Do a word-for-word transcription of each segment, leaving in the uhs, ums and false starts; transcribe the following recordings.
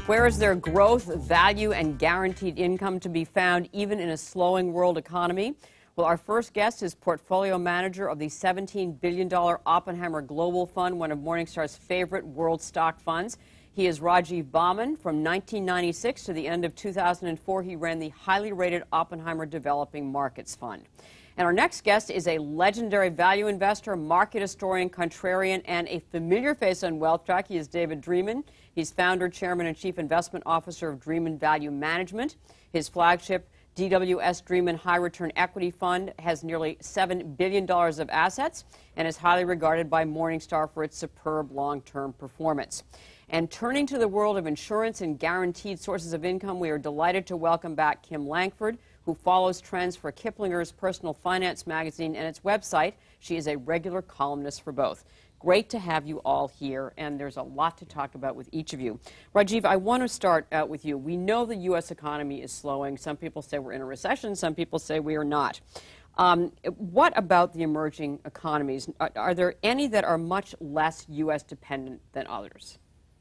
Where is there growth, value, and guaranteed income to be found even in a slowing world economy? Well, our first guest is portfolio manager of the seventeen billion dollar Oppenheimer Global Fund, one of Morningstar's favorite world stock funds. He is Rajeev Bhaman. From nineteen ninety-six to the end of two thousand four, he ran the highly rated Oppenheimer Developing Markets Fund. And our next guest is a legendary value investor, market historian, contrarian, and a familiar face on WealthTrack. He is David Dreman. He's founder, chairman, and chief investment officer of Dreman Value Management. His flagship D W S Dreman High Return Equity Fund has nearly seven billion dollars of assets and is highly regarded by Morningstar for its superb long-term performance. And turning to the world of insurance and guaranteed sources of income, we are delighted to welcome back Kim Lankford, who follows trends for Kiplinger's Personal Finance magazine and its website. She is a regular columnist for both. Great to have you all here, and there's a lot to talk about with each of you. Rajeev, I want to start out with you. We know the U S economy is slowing. Some people say we're in a recession. Some people say we are not. Um, what about the emerging economies? Are, are there any that are much less U S dependent than others?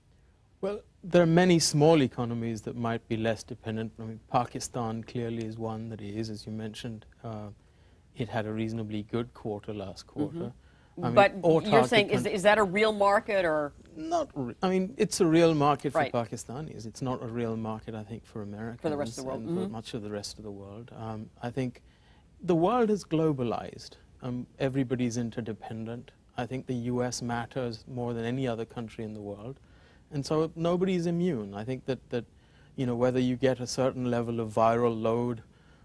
Well, there are many small economies that might be less dependent. I mean, Pakistan clearly is one that is, as you mentioned. Uh, it had a reasonably good quarter last quarter. Mm-hmm. I mean, but you're saying, is, is that a real market or? Not, re I mean, it's a real market right. for Pakistanis. It's not a real market, I think, for Americans. For the rest of the world. And mm-hmm. for much of the rest of the world. Um, I think the world is globalized. Um, everybody's interdependent. I think the U S matters more than any other country in the world. And so nobody's immune. I think that, that, you know, whether you get a certain level of viral load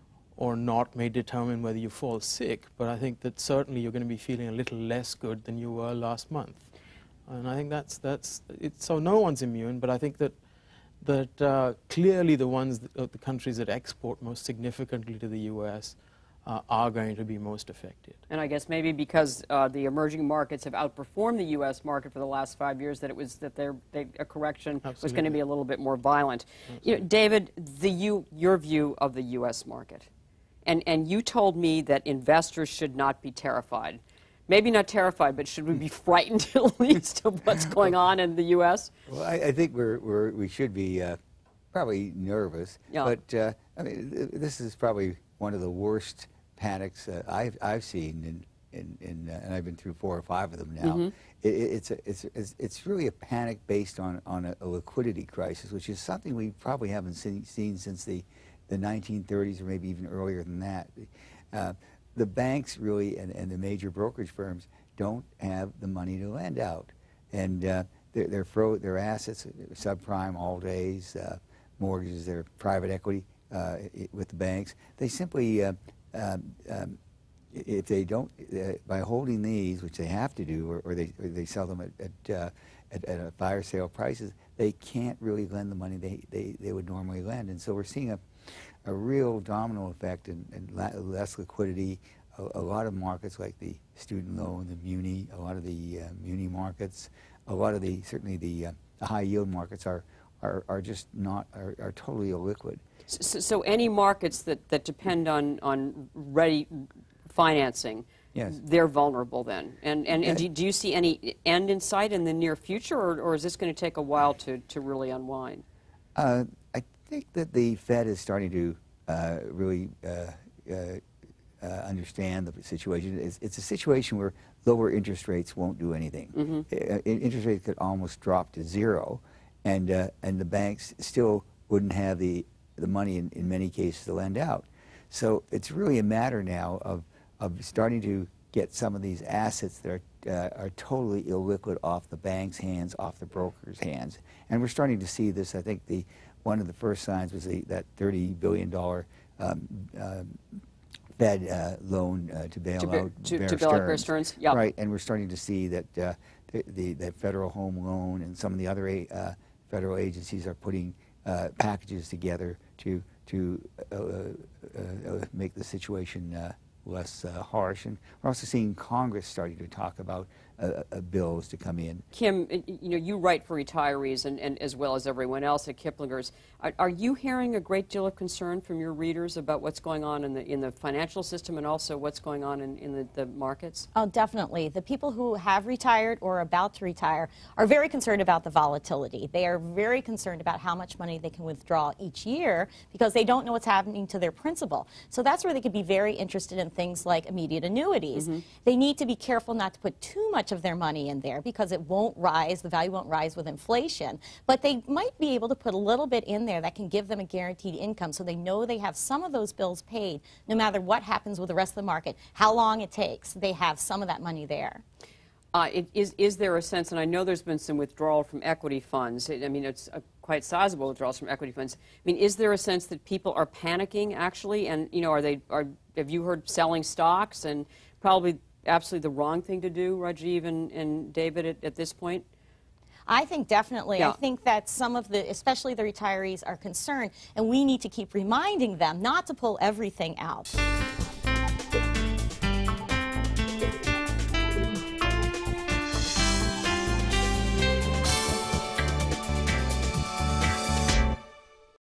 or not may determine whether you fall sick, but I think that certainly you're going to be feeling a little less good than you were last month. And I think that's, that's it. So no one's immune, but I think that, that uh, clearly the ones, that, uh, the countries that export most significantly to the U S Uh, are going to be most affected. And I guess maybe because uh, the emerging markets have outperformed the U S market for the last five years, that it was that their they, a correction Absolutely. was going to be a little bit more violent. You know, David, the you, your view of the U S market, and and you told me that investors should not be terrified. Maybe not terrified, but should we be frightened at least of what's going on in the U S? Well, I, I think we're, we're we should be uh, probably nervous. Yeah. But uh, I mean, th this is probably one of the worst panics uh, I've, I've seen, in, in, in, uh, and I've been through four or five of them now. Mm-hmm. it, it's, a, it's, it's, it's really a panic based on, on a, a liquidity crisis, which is something we probably haven't seen, seen since the, the nineteen thirties or maybe even earlier than that. Uh, the banks really and, and the major brokerage firms don't have the money to lend out. And uh, they're, they're fro their assets, subprime all days, uh, mortgages, their private equity uh, it, with the banks, they simply uh, Um, um, if they don't, uh, by holding these, which they have to do, or, or, they, or they sell them at, at, uh, at, at a fire sale prices, they can't really lend the money they, they, they would normally lend. And so we're seeing a, a real domino effect and, and less liquidity. A, a lot of markets like the student loan, the muni, a lot of the uh, muni markets, a lot of the, certainly the, uh, the high yield markets are, are, are just not, are, are totally illiquid. So, so any markets that, that depend on, on ready financing, yes. they're vulnerable then. And, and, and do, do you see any end in sight in the near future, or, or is this going to take a while to, to really unwind? Uh, I think that the Fed is starting to uh, really uh, uh, uh, understand the situation. It's, it's a situation where lower interest rates won't do anything. Mm-hmm. uh, interest rates could almost drop to zero, and, uh, and the banks still wouldn't have the the money in, in many cases to lend out. So it's really a matter now of, of starting to get some of these assets that are, uh, are totally illiquid off the bank's hands, off the broker's hands. And we're starting to see this. I think the, one of the first signs was the, that thirty billion dollar um, uh, Fed uh, loan uh, to bail to be, out to, Bear to bail out Bear Stearns. Yep. Right, and we're starting to see that uh, the, the, the federal home loan and some of the other uh, federal agencies are putting Uh, packages together to to uh, uh, uh, make the situation uh, less uh, harsh. And we're also seeing Congress starting to talk about uh, uh, bills to come in. Kim, you know, you write for retirees and, and as well as everyone else at Kiplinger's. Are, are you hearing a great deal of concern from your readers about what's going on in the in the financial system and also what's going on in, in the, the markets? Oh, definitely. The people who have retired or are about to retire are very concerned about the volatility. They are very concerned about how much money they can withdraw each year because they don't know what's happening to their principal. So that's where they could be very interested in things like immediate annuities. Mm-hmm. They need to be careful not to put too much of their money in there because it won't rise, the value won't rise with inflation. But they might be able to put a little bit in there that can give them a guaranteed income so they know they have some of those bills paid no matter what happens with the rest of the market, how long it takes, they have some of that money there. Uh, it, is, is there a sense, and I know there's been some withdrawal from equity funds, I mean, it's a quite sizable withdrawals from equity funds. I mean, is there a sense that people are panicking, actually, and, you know, are they, are, have you heard selling stocks, and probably absolutely the wrong thing to do, Rajeev and, and David, at, at this point? I think definitely. Yeah. I think that some of the, especially the retirees, are concerned, and we need to keep reminding them not to pull everything out.